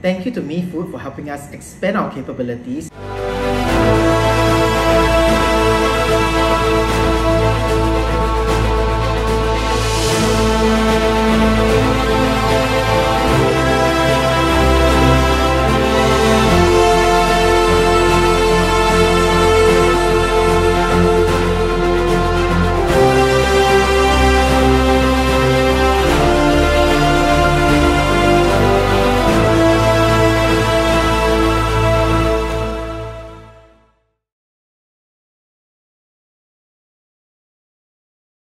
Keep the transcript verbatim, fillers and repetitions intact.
Thank you to MeFood for helping us expand our capabilities.